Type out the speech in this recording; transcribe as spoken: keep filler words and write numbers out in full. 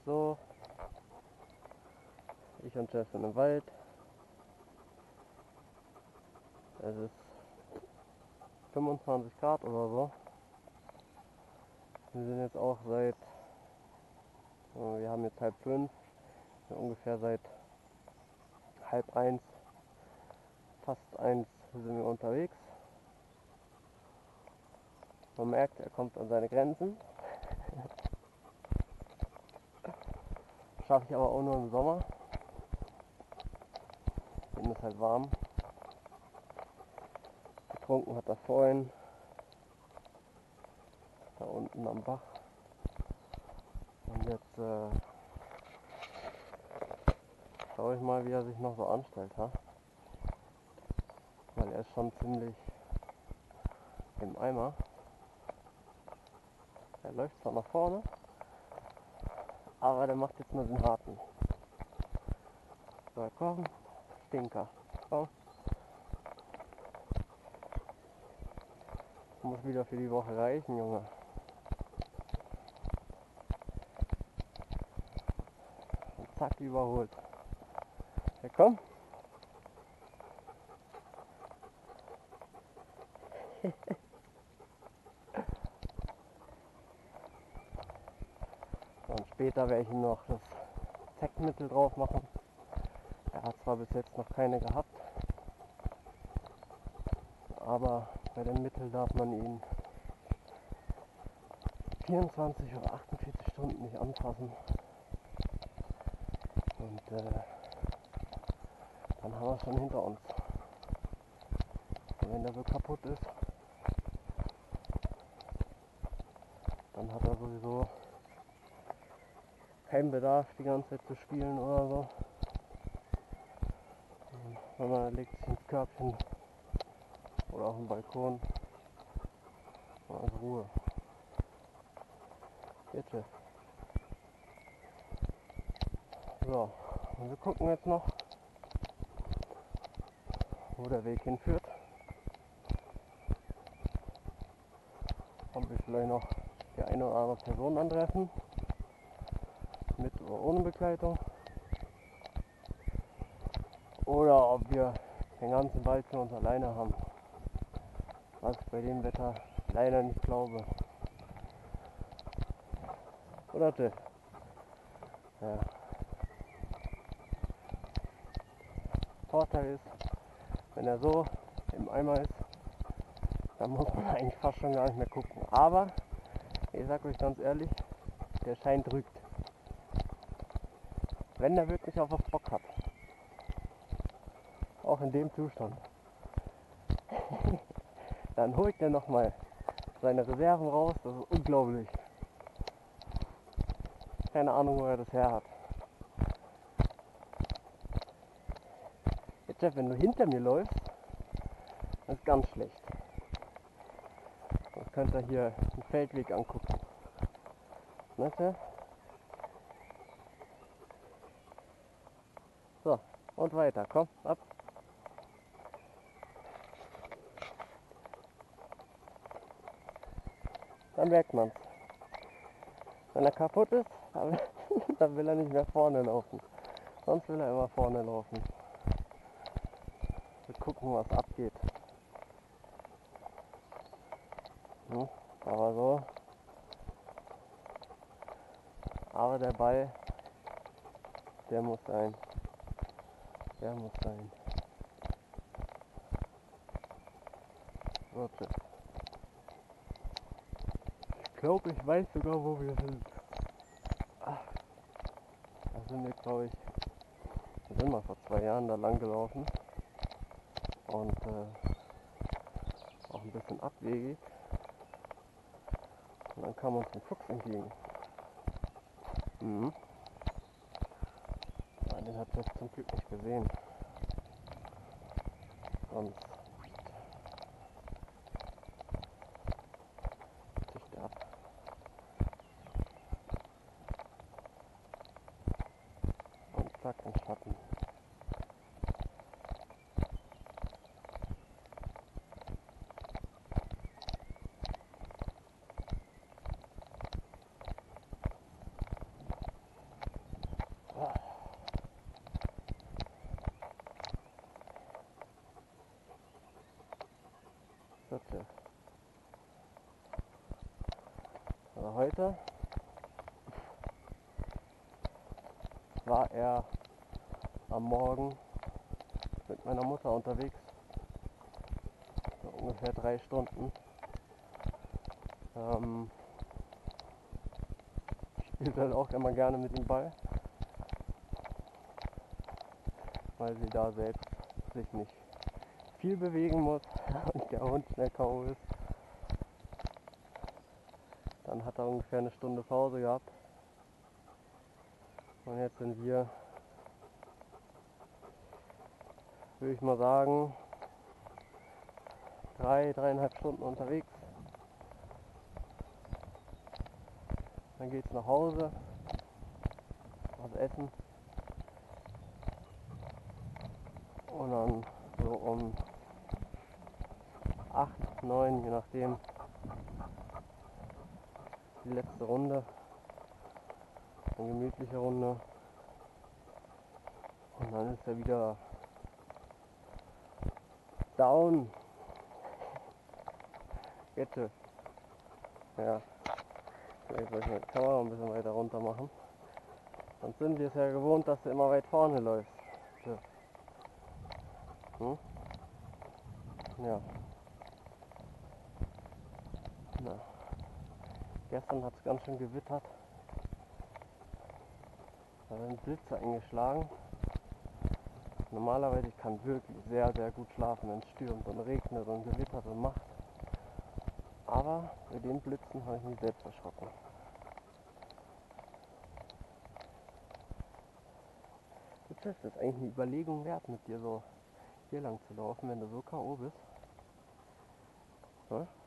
so. Ich und Jeff sind im Wald. Es ist fünfundzwanzig Grad oder so. Wir sind jetzt auch seit, wir haben jetzt halb fünf, ungefähr seit halb eins, fast eins sind wir unterwegs. Man merkt, er kommt an seine Grenzen. Schaffe ich aber auch nur im Sommer. Ihm ist halt warm. Getrunken hat er vorhin. Da unten am Bach. Und jetzt äh, schaue ich mal, wie er sich noch so anstellt. Ha? Weil er ist schon ziemlich im Eimer. Er läuft zwar nach vorne, aber der macht jetzt nur den harten. So, komm, Stinker. Komm. Muss wieder für die Woche reichen, Junge. Und zack, überholt. Ja, komm. Und später werde ich ihm noch das Zeckmittel drauf machen. Er hat zwar bis jetzt noch keine gehabt, aber bei dem Mittel darf man ihn vierundzwanzig oder achtundvierzig Stunden nicht anfassen. Und äh, dann haben wir es schon hinter uns. Und wenn der so kaputt ist, dann hat er sowieso keinen Bedarf, die ganze Zeit zu spielen oder so. Sondern er legt sich ins Körbchen oder auf den Balkon. Und also Ruhe. Jetzt. So, und wir gucken jetzt noch, wo der Weg hinführt. Ob wir vielleicht noch die eine oder andere Person antreffen. Mit oder ohne Begleitung. Oder ob wir den ganzen Wald für uns alleine haben. Was ich bei dem Wetter leider nicht glaube. Oder Jeff? Ja. Vorteil ist, wenn er so im Eimer ist, dann muss man eigentlich fast schon gar nicht mehr gucken. Aber, ich sag euch ganz ehrlich, der Schein trügt. Wenn er wirklich auf was Bock hat. Auch in dem Zustand. Dann holt er nochmal seine Reserven raus, das ist unglaublich. Keine Ahnung, wo er das her hat. Jetzt, Jeff, wenn du hinter mir läufst, das ist ganz schlecht. Sonst könnt ihr hier einen Feldweg angucken. Weißt du? So, und weiter, komm, ab. Dann merkt man's. Wenn er kaputt ist, dann will er nicht mehr vorne laufen. Sonst will er immer vorne laufen. Wir gucken, was abgeht. Hm, aber so. Aber der Ball, der muss sein. Der muss sein. Warte. Ich glaube, ich weiß sogar, wo wir sind. Ach, da sind wir, glaube ich, wir sind mal vor zwei Jahren da lang gelaufen. Und äh, auch ein bisschen abwegig. Und dann kam uns ein Fuchs entgegen. Mhm. Ja, den hat Jeff zum Glück nicht gesehen. Sonst sticht er ab. Und zack, im Schatten. Schutzschild. Also heute war er am Morgen mit meiner Mutter unterwegs, so ungefähr drei Stunden. Ähm, spielt halt auch immer gerne mit dem Ball, weil sie da selbst sich nicht viel bewegen muss und der Hund schnell K O ist. Dann hat er ungefähr eine Stunde Pause gehabt. Und jetzt sind wir, würde ich mal sagen, drei, dreieinhalb Stunden unterwegs. Dann geht's nach Hause, was essen. Und dann so um acht, neun, je nachdem, die letzte Runde. Eine gemütliche Runde. Und dann ist er wieder down. Bitte. Ja. Vielleicht soll ich mal die Kamera ein bisschen weiter runter machen. Sonst sind wir es ja gewohnt, dass du immer weit vorne läufst. So. Hm? Ja. Na. Gestern hat es ganz schön gewittert. Da sind Blitze eingeschlagen. Normalerweise ich kann wirklich sehr, sehr gut schlafen, wenn es stürmt und regnet und gewittert und macht. Aber bei den Blitzen habe ich mich selbst erschrocken. Das ist eigentlich eine Überlegung wert, mit dir so hier lang zu laufen, wenn du so K O bist. Ja?